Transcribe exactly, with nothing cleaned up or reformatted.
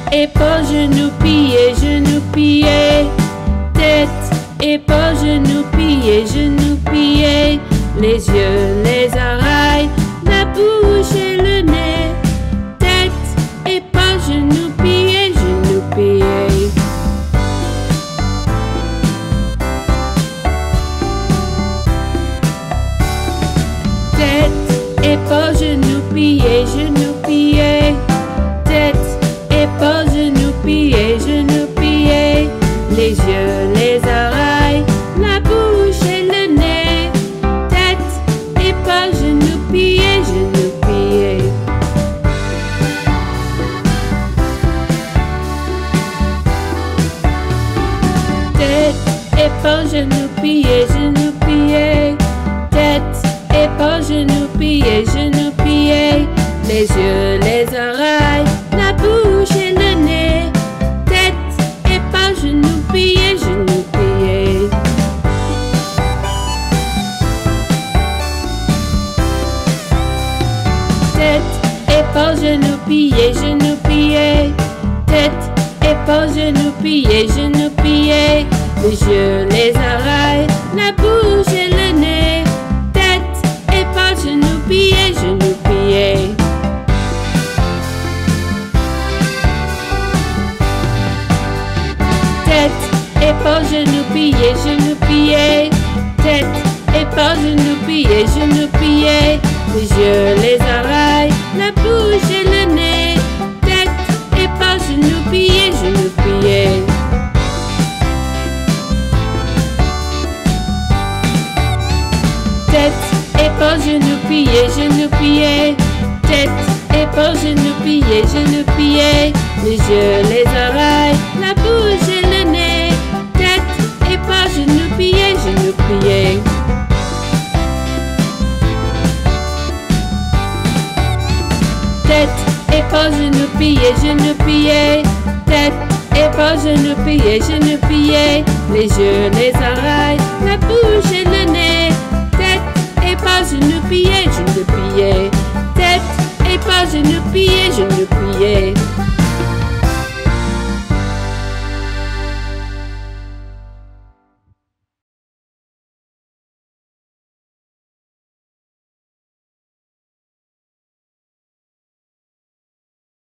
épaules, genoux, pieds, genoux, pieds. Tête, épaules, genoux, pieds, genoux, pieds. Les yeux, les oreilles, la bouche et le nez. Tête, épaules, genoux, pieds, genoux, pieds. Tête, épaules, genoux, pieds, genoux, pieds. Tête, épaules, genoux, pieds, genoux, pieds. Les yeux, les oreilles, la bouche et le nez. Tête, épaules, genoux, pieds, genoux, pieds. Tête, épaules, genoux, pieds, genoux, pieds. Tête, épaules, genoux, pieds, genoux, pieds. Les yeux, les oreilles, la bouche et le nez. Tête, épaules, genoux, pieds, genoux, pieds. Tête, épaules, genoux, pieds, genoux, pieds. Tête, épaules, genoux, pieds, genoux, pieds. Les yeux, les oreilles, la bouche et le nez. Tête, épaules, genoux, pieds, genoux, pieds. Tête, épaules, genoux, pieds, genoux, pieds. Tête, épaules, genoux, pieds, genoux, pieds. Les yeux, les oreilles, la bouche et le nez. Tête, épaules, genoux, pieds, genoux, pieds. Tête, épaules, genoux, pieds, genoux, pieds. Tête, épaules, genoux, pieds, genoux, pieds. Les yeux, les oreilles, la bouche et le nez. Tête, épaules, genoux, pieds, genoux, pieds. Tête, épaules, genoux, pieds, genoux, pieds. Tête, épaules, genoux, pieds, genoux, pieds. Les yeux, les oreilles, la bouche et le nez. Tête, épaules, genoux, pieds, genoux, pieds. Tête, épaules, genoux, pieds, genoux, pieds.